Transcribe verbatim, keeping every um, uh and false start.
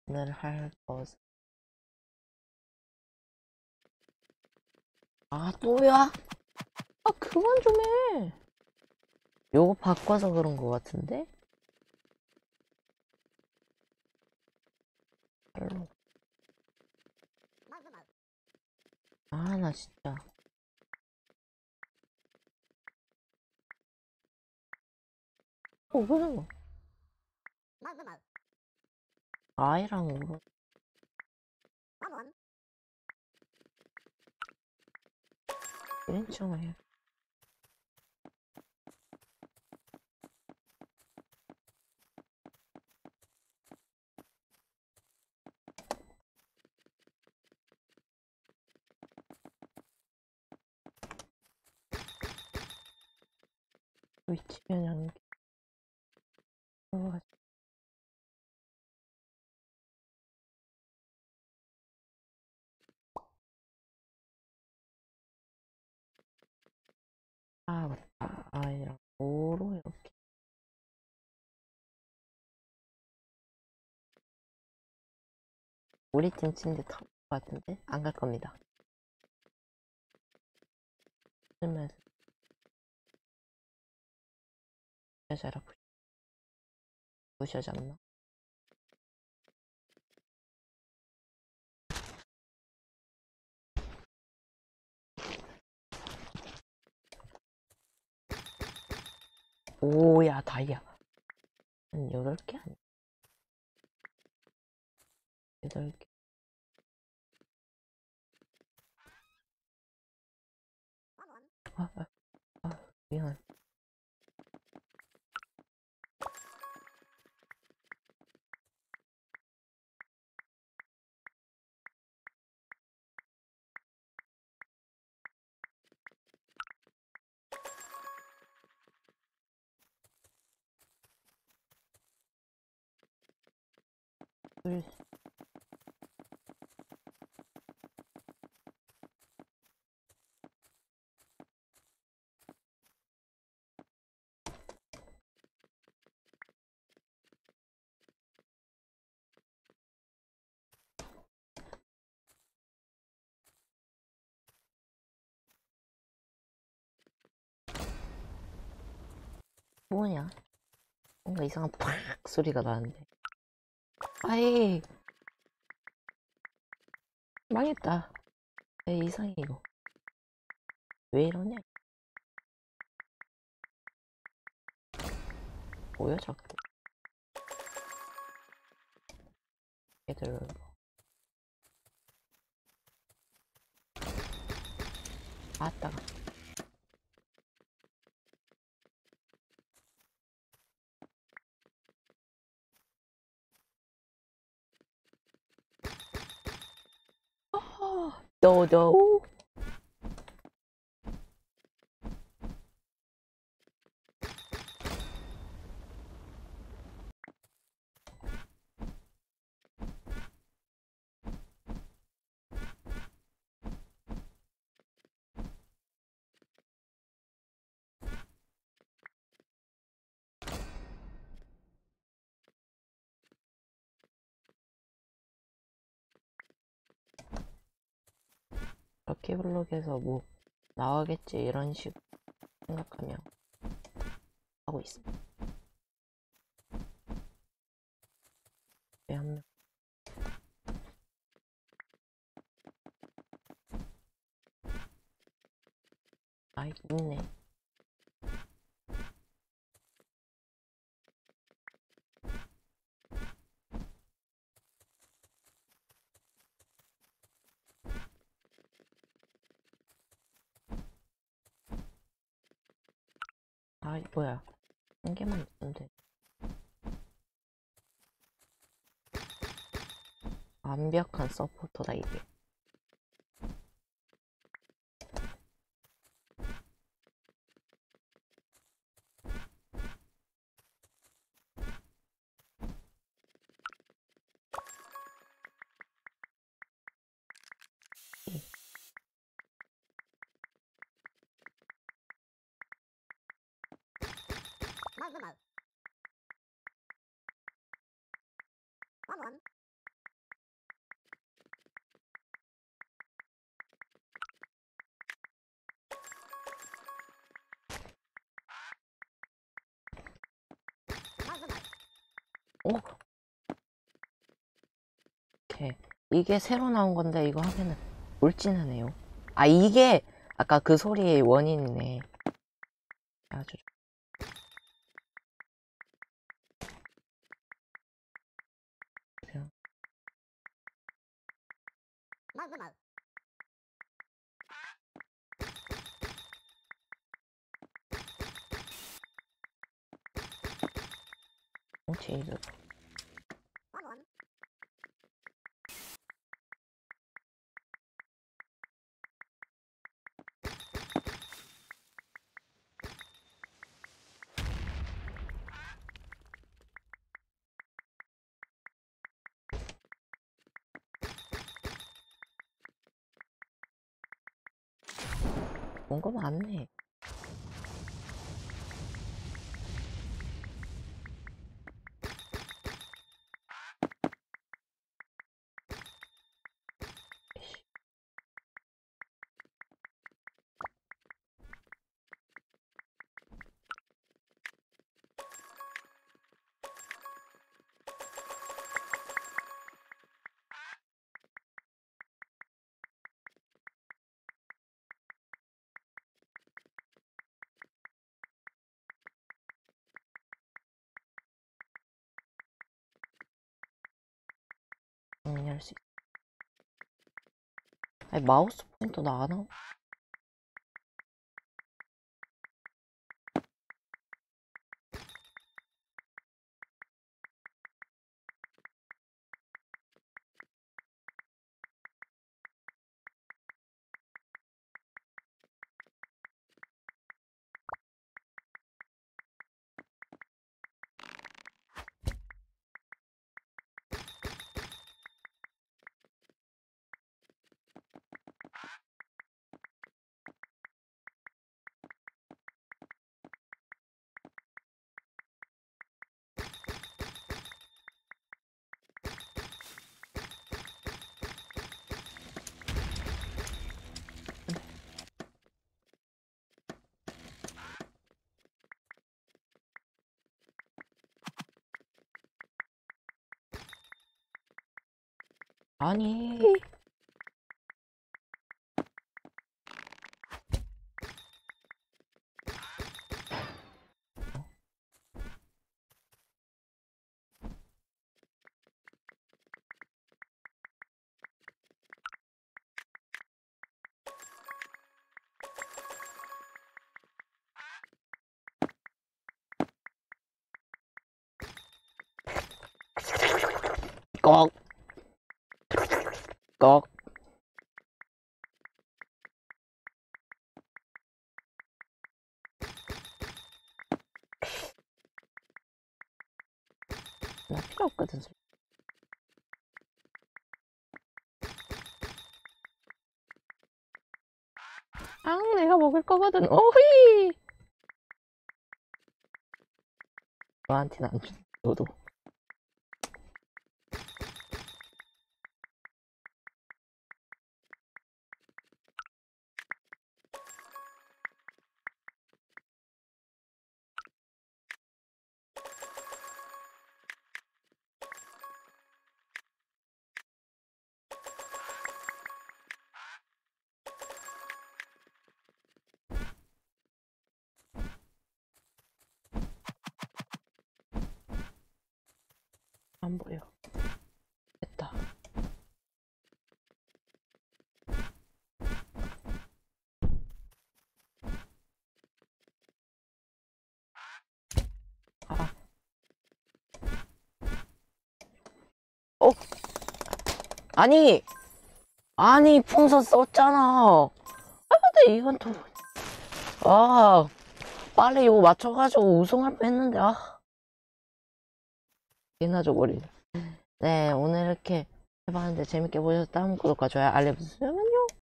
오늘 할 것은 아 또야? 아 그만 좀 해. 요거 바꿔서 그런 거 같은데? 별로. 아 나 진짜. 어 그래. 아이랑 울어. 괜찮아요. 위치 변형. 아 맞다. 아이랑 오로 이렇게. 우리 팀 침대 탈것 같은데? 안 갈 겁니다. 그러면서 여자라 부셔졌나? 오야 다이아. 한 여덟 개 아니야? 여덟 개. 아, 아, 아 미안. 둘. 뭐냐? 뭔가 이상한 팍 소리가 나는데. 아이 망했다. 에 이상해 이거. 왜 이러냐? 뭐야 자꾸. 얘들 아따가. 너도 럭키블록에서 뭐 나오겠지 이런 식 생각하며 하고 있어. 왜 한 명? 아 있네. 아 뭐야? 한 개만 있으면 돼. 완벽한 서포터다 이게. 같아. 이게 새로 나온 건데 이거 하면은 돌진하네요. 아, 이게 아까 그 소리의 원인이네. 아주 좋- 어, 제이드. 뭔가 많네. 정리할 수 있어. 아니, 마우스 포인터 나가나? 아니. 꺽. 꺽. 나 필요 없거든. 아, 내가 먹을 거거든. 오이. 너한테는 안 준. 너도. 안 보여. 됐다. 아. 어? 아니! 아니, 풍선 썼잖아. 아, 근데 이건 또. 아, 빨리 이거 맞춰가지고 우승할 뻔 했는데, 아. 개나 줘버리네. 네, 오늘 이렇게 해봤는데 재밌게 보셨다면 구독과 좋아요, 알림 부탁드립니다.